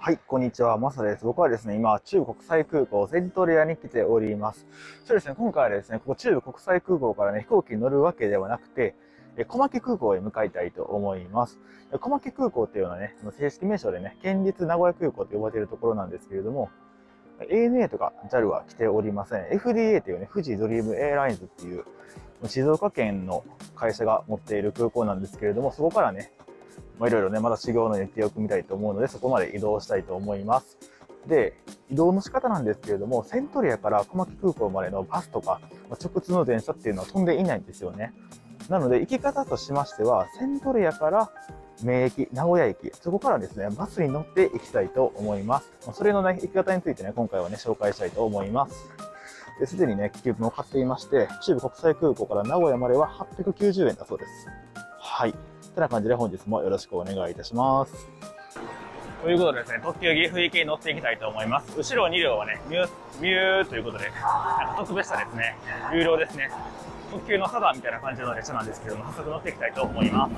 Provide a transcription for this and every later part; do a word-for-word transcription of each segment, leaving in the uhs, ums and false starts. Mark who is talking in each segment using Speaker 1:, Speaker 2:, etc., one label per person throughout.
Speaker 1: はい、こんにちは、マサです。僕はですね、今、中部国際空港セントレアに来ております。そうですね、今回はですね、ここ中部国際空港からね、飛行機に乗るわけではなくて、小牧空港へ向かいたいと思います。小牧空港っていうのはね、正式名称でね、県立名古屋空港と呼ばれているところなんですけれども、エーエヌエー とか ジャル は来ておりません。エフディーエー というね、富士ドリームエアラインズっていう、静岡県の会社が持っている空港なんですけれども、そこからね、いろいろね、まだ修行の日程を組みたいと思うので、そこまで移動したいと思います。で、移動の仕方なんですけれども、セントレアから小牧空港までのバスとか、直通の電車っていうのは飛んでいないんですよね。なので、行き方としましては、セントレアから名駅、名古屋駅、そこからですね、バスに乗って行きたいと思います。それのね、行き方についてね、今回はね、紹介したいと思います。すでにね、切符も買っていまして、中部国際空港から名古屋までははっぴゃくきゅうじゅうえんだそうです。はい。てな感じで本日もよろしくお願いいたします。ということでですね、特急岐阜行きに乗っていきたいと思います。後ろに両はね、ミュー、ミューということで、なんか特別車ですね。有料ですね。特急のサダみたいな感じの列車なんですけども、早速乗っていきたいと思います。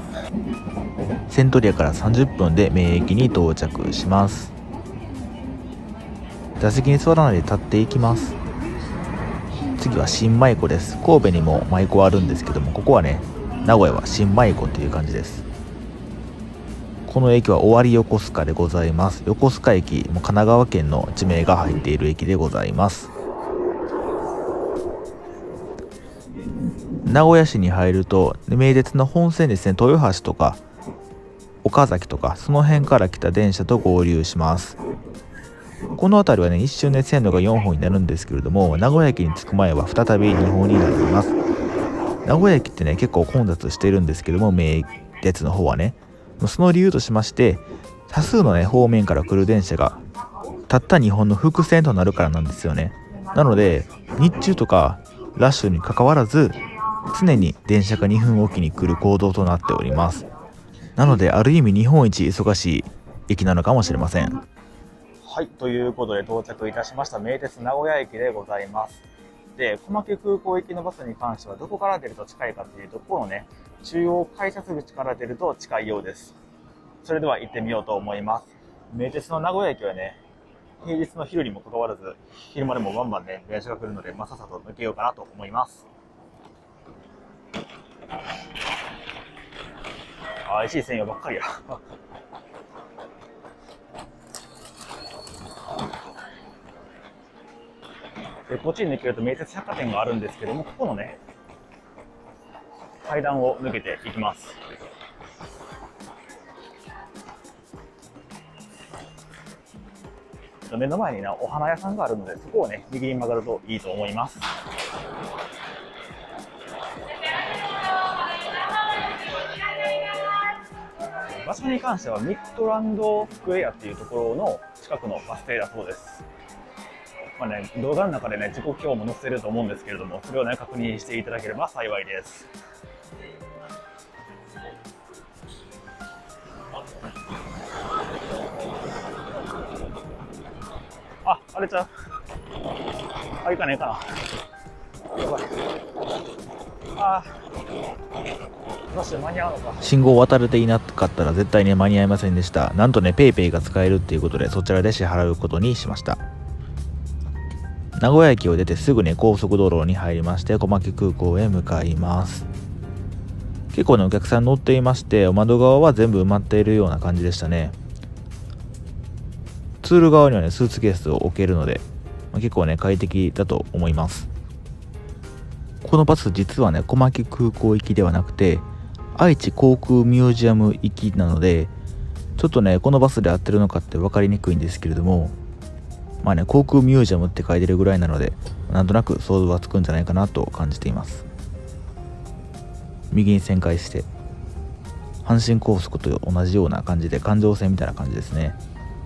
Speaker 2: セントレアからさんじゅっぷんで名駅に到着します。座席に座らないで立っていきます。次は新舞子です。神戸にも舞子あるんですけども、ここはね、名古屋は新舞子という感じです。この駅は尾張横須賀でございます。横須賀駅も神奈川県の地名が入っている駅でございます。名古屋市に入ると名鉄の本線ですね、豊橋とか岡崎とかその辺から来た電車と合流します。この辺りはね、一瞬で線路がよんほんになるんですけれども、名古屋駅に着く前は再びにほんになります。名古屋駅ってね、結構混雑しているんですけども、名鉄の方はね、その理由としまして、多数のね、方面から来る電車がたったにほんの複線となるからなんですよね。なので、日中とかラッシュにかかわらず、常に電車がにふんおきに来る行動となっております。なので、ある意味日本一忙しい駅なのかもしれません。
Speaker 1: はい、ということで到着いたしました名鉄名古屋駅でございます。で、小牧空港行きのバスに関してはどこから出ると近いかというと、このね、中央改札口から出ると近いようです。それでは行ってみようと思います。名鉄の名古屋駅はね、平日の昼にもかかわらず、昼間でもバンバンね、電車が来るので、まあ、さっさと抜けようかなと思います。あ、怪しい専用ばっかりや。で、こっちに抜けると名鉄百貨店があるんですけども、ここのね、階段を抜けていきます。目の前にね、お花屋さんがあるので、そこをね、右に曲がるといいと思います。場所に関してはミッドランドスクエアっていうところの近くのバス停だそうです。まあね、動画の中でね、時刻表も載せてると思うんですけれども、それをね、確認していただければ幸いです。あ、あれちゃう。あ、行かねえかな。やばい。あー、どうして間に合うのか。
Speaker 2: 信号を渡れていなかったら絶対に間に合いませんでした。なんとね、ペイペイが使えるっていうことで、そちらで支払うことにしました。名古屋駅を出てすぐね、高速道路に入りまして、小牧空港へ向かいます。結構ね、お客さん乗っていまして、お窓側は全部埋まっているような感じでしたね。通路側にはね、スーツケースを置けるので、まあ、結構ね、快適だと思います。このバス実はね、小牧空港行きではなくて、愛知航空ミュージアム行きなので、ちょっとね、このバスで合ってるのかって分かりにくいんですけれども、まあね、航空ミュージアムって書いてるぐらいなので、なんとなく想像はつくんじゃないかなと感じています。右に旋回して、阪神高速と同じような感じで、環状線みたいな感じですね。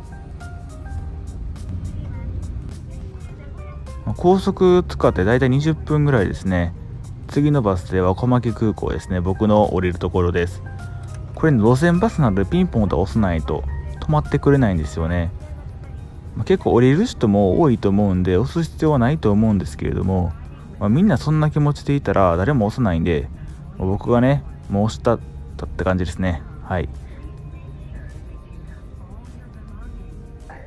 Speaker 2: 高速使ってだいたいにじゅっぷんぐらいですね。次のバス停は小牧空港ですね。僕の降りるところです。これ、ね、路線バスなのでピンポンと押さないと止まってくれないんですよね。まあ、結構降りる人も多いと思うんで押す必要はないと思うんですけれども、まあ、みんなそんな気持ちでいたら誰も押さないんで、まあ、僕がねもう押したって感じですね。はい。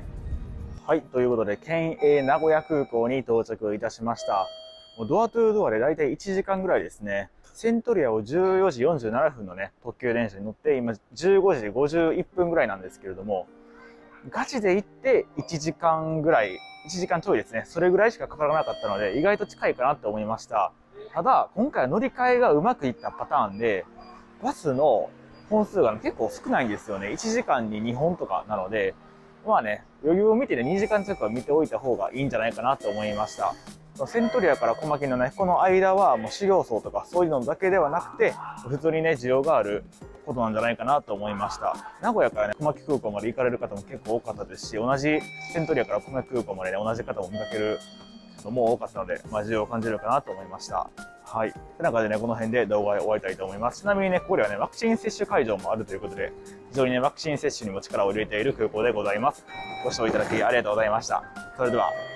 Speaker 1: はい、ということで、県営名古屋空港に到着いたしました。もうドアトゥードアでだいたいいちじかんぐらいですね。セントリアをじゅうよじよんじゅうななふんのね、特急電車に乗って、今じゅうごじごじゅういっぷんぐらいなんですけれども、ガチで行っていちじかんぐらい、いちじかんちょいですね。それぐらいしかかからなかったので、意外と近いかなって思いました。ただ、今回は乗り換えがうまくいったパターンで、バスの本数が結構少ないんですよね。いちじかんににほんとかなので、まあね、余裕を見てね、にじかん近くは見ておいた方がいいんじゃないかなと思いました。セントリアから小牧のね、この間はもう修行僧とかそういうのだけではなくて、普通にね、需要があることなんじゃないかなと思いました。名古屋からね、小牧空港まで行かれる方も結構多かったですし、同じセントリアから小牧空港までね、同じ方も見かけるのも多かったので、まあ、需要を感じるかなと思いました。はい。という中でね、この辺で動画を終わりたいと思います。ちなみにね、ここではね、ワクチン接種会場もあるということで、非常にね、ワクチン接種にも力を入れている空港でございます。ご視聴いただきありがとうございました。それでは。